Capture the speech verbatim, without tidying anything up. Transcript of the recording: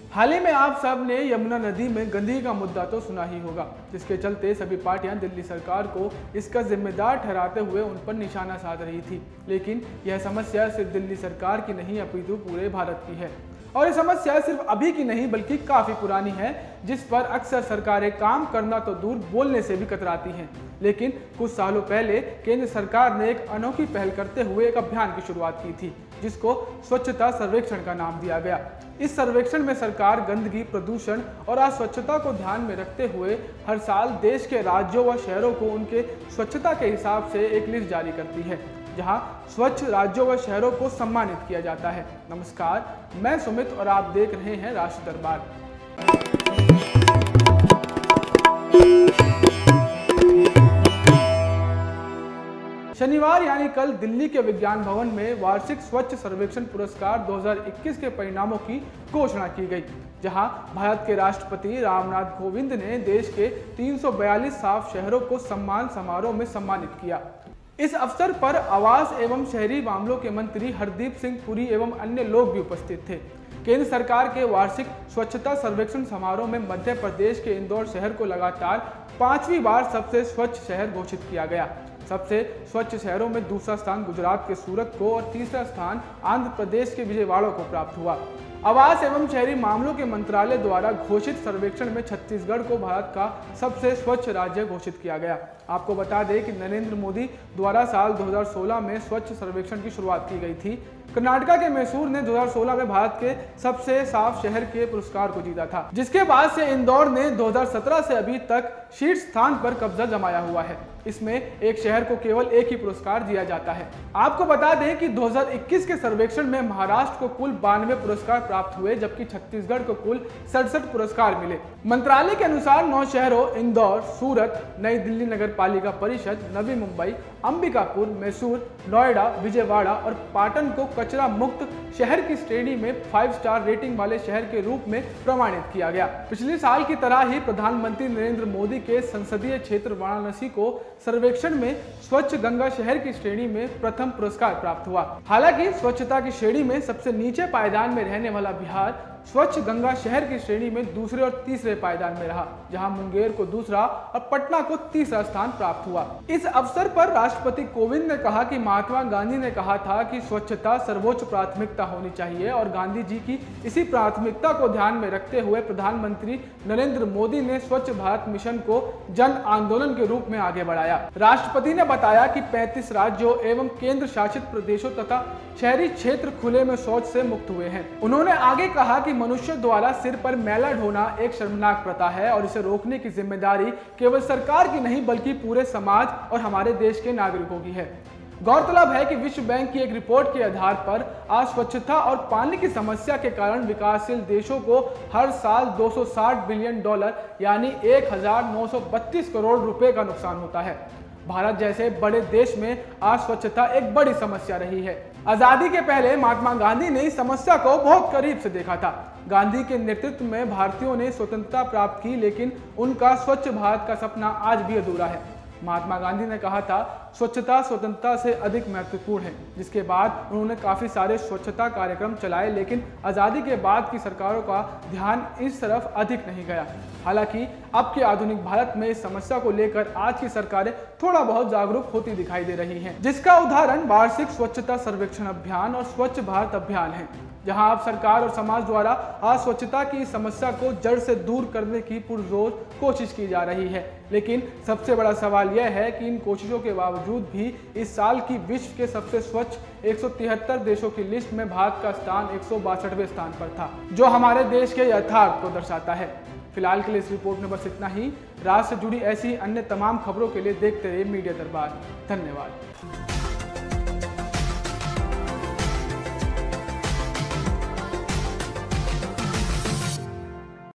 हाल ही में आप सब ने यमुना नदी में गंदगी का मुद्दा तो सुना ही होगा, जिसके चलते सभी पार्टियां दिल्ली सरकार को इसका जिम्मेदार ठहराते हुए उन पर निशाना साध रही थी। लेकिन यह समस्या सिर्फ दिल्ली सरकार की नहीं अपितु पूरे भारत की है। और ये समस्या सिर्फ अभी की नहीं बल्कि काफी पुरानी है, जिस पर अक्सर सरकारें काम करना तो दूर बोलने से भी कतराती हैं। लेकिन कुछ सालों पहले केंद्र सरकार ने एक अनोखी पहल करते हुए एक अभियान की शुरुआत की थी, जिसको स्वच्छता सर्वेक्षण का नाम दिया गया। इस सर्वेक्षण में सरकार गंदगी, प्रदूषण और अस्वच्छता को ध्यान में रखते हुए हर साल देश के राज्यों व शहरों को उनके स्वच्छता के हिसाब से एक लिस्ट जारी करती है, जहां स्वच्छ राज्यों व शहरों को सम्मानित किया जाता है। नमस्कार, मैं सुमित और आप देख रहे हैं राष्ट्र दरबार। शनिवार यानी कल दिल्ली के विज्ञान भवन में वार्षिक स्वच्छ सर्वेक्षण पुरस्कार दो हज़ार इक्कीस के परिणामों की घोषणा की गई, जहां भारत के राष्ट्रपति रामनाथ कोविंद ने देश के तीन सौ बयालीस साफ शहरों को सम्मान समारोह में सम्मानित किया। इस अवसर पर आवास एवं शहरी मामलों के मंत्री हरदीप सिंह पुरी एवं अन्य लोग भी उपस्थित थे। केंद्र सरकार के वार्षिक स्वच्छता सर्वेक्षण समारोह में मध्य प्रदेश के इंदौर शहर को लगातार पांचवी बार सबसे स्वच्छ शहर घोषित किया गया। सबसे स्वच्छ शहरों में दूसरा स्थान गुजरात के सूरत को और तीसरा स्थान आंध्र प्रदेश के विजयवाड़ा को प्राप्त हुआ। आवास एवं शहरी मामलों के मंत्रालय द्वारा घोषित सर्वेक्षण में छत्तीसगढ़ को भारत का सबसे स्वच्छ राज्य घोषित किया गया। आपको बता दें कि नरेंद्र मोदी द्वारा साल दो हज़ार सोलह में स्वच्छ सर्वेक्षण की शुरुआत की गई थी। कर्नाटका के मैसूर ने दो हज़ार सोलह में भारत के सबसे साफ शहर के पुरस्कार को जीता था, जिसके बाद से इंदौर ने दो हज़ार सत्रह से अभी तक शीर्ष स्थान पर कब्जा जमाया हुआ है। इसमें एक शहर को केवल एक ही पुरस्कार दिया जाता है। आपको बता दें कि दो हज़ार इक्कीस के सर्वेक्षण में महाराष्ट्र को कुल बानवे पुरस्कार प्राप्त हुए, जबकि छत्तीसगढ़ को कुल सड़सठ पुरस्कार मिले। मंत्रालय के अनुसार नौ शहरों इंदौर, सूरत, नई दिल्ली नगर पालिका परिषद, नवी मुंबई, अंबिकापुर, मैसूर, नोएडा, विजयवाड़ा और पाटन को कचरा मुक्त शहर की श्रेणी में फाइव स्टार रेटिंग वाले शहर के रूप में प्रमाणित किया गया। पिछले साल की तरह ही प्रधानमंत्री नरेंद्र मोदी के संसदीय क्षेत्र वाराणसी को सर्वेक्षण में स्वच्छ गंगा शहर की श्रेणी में प्रथम पुरस्कार प्राप्त हुआ। हालांकि स्वच्छता की श्रेणी में सबसे नीचे पायदान में रहने वाला बिहार स्वच्छ गंगा शहर की श्रेणी में दूसरे और तीसरे पायदान में रहा, जहां मुंगेर को दूसरा और पटना को तीसरा स्थान प्राप्त हुआ। इस अवसर पर राष्ट्रपति कोविंद ने कहा कि महात्मा गांधी ने कहा था कि स्वच्छता सर्वोच्च प्राथमिकता होनी चाहिए और गांधी जी की इसी प्राथमिकता को ध्यान में रखते हुए प्रधानमंत्री नरेंद्र मोदी ने स्वच्छ भारत मिशन को जन आंदोलन के रूप में आगे बढ़ाया। राष्ट्रपति ने बताया कि पैंतीस राज्यों एवं केंद्र शासित प्रदेशों तथा शहरी क्षेत्र खुले में शौच से मुक्त हुए हैं। उन्होंने आगे कहा कि मनुष्य द्वारा सिर पर मैला ढोना एक शर्मनाक प्रथा है और इसे रोकने की जिम्मेदारी केवल सरकार की नहीं बल्कि पूरे समाज और हमारे देश के नागरिकों की है। गौरतलब है कि विश्व बैंक की एक रिपोर्ट के आधार पर अस्वच्छता और पानी की समस्या के कारण विकासशील देशों को हर साल दो सौ साठ बिलियन डॉलर यानी एक हजार नौ सौ बत्तीस करोड़ रुपए का नुकसान होता है। भारत जैसे बड़े देश में अस्वच्छता एक बड़ी समस्या रही है। आजादी के पहले महात्मा गांधी ने इस समस्या को बहुत करीब से देखा था। गांधी के नेतृत्व में भारतीयों ने स्वतंत्रता प्राप्त की, लेकिन उनका स्वच्छ भारत का सपना आज भी अधूरा है। महात्मा गांधी ने कहा था, स्वच्छता स्वतंत्रता से अधिक महत्वपूर्ण है। जिसके बाद उन्होंने काफी सारे स्वच्छता कार्यक्रम चलाए, लेकिन आजादी के बाद की सरकारों का ध्यान इस तरफ अधिक नहीं गया। हालांकि अब के आधुनिक भारत में इस समस्या को लेकर आज की सरकारें थोड़ा बहुत जागरूक होती दिखाई दे रही हैं, जिसका उदाहरण वार्षिक स्वच्छता सर्वेक्षण अभियान और स्वच्छ भारत अभियान है, जहां अब सरकार और समाज द्वारा अस्वच्छता की समस्या को जड़ से दूर करने की पुरजोर कोशिश की जा रही है। लेकिन सबसे बड़ा सवाल यह है कि इन कोशिशों के बावजूद भी इस साल की विश्व के सबसे स्वच्छ एक सौ तिहत्तर देशों की लिस्ट में भारत का स्थान एक सौ बासठवें स्थान पर था, जो हमारे देश के यथार्थ को दर्शाता है। फिलहाल के लिए इस रिपोर्ट में बस इतना ही। राज्य से जुड़ी ऐसी अन्य तमाम खबरों के लिए देखते रहिए मीडिया दरबार। धन्यवाद।